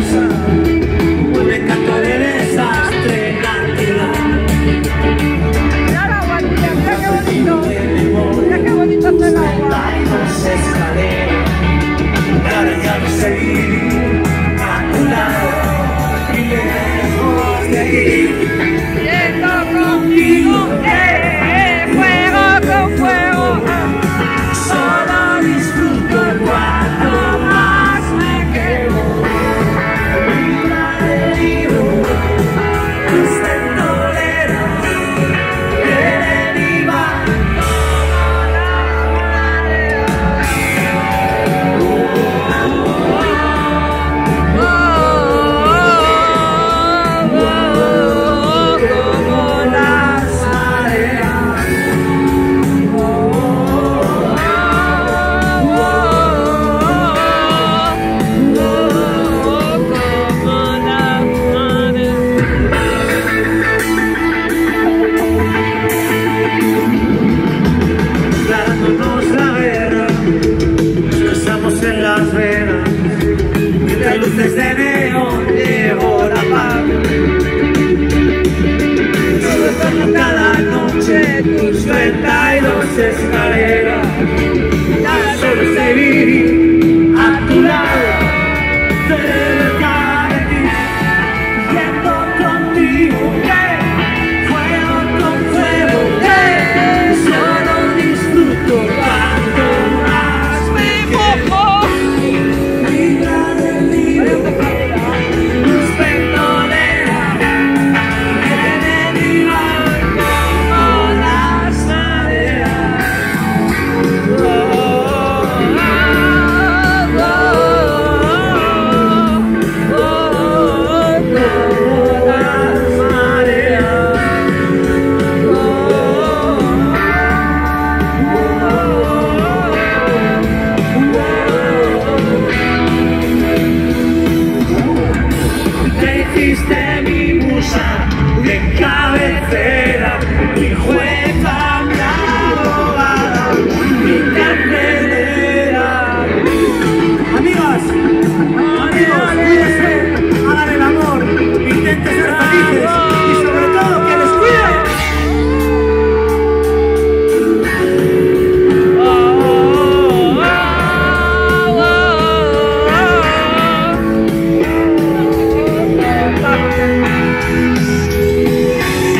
casa, un encanto de desastre en la ciudad. Mira la agua, mira qué bonito. Mira qué bonito está el agua. Escaleras, y ahora ya no seguir a tu lado y lejos de aquí. Yendo contigo, fuego con fuego. Solo disfruto cuanto más me quemo. Vida de libro, hasta en toleras, que deriva como la marea. Como las mareas. Dándonos la guerra, nos besamos en las venas, entre luces de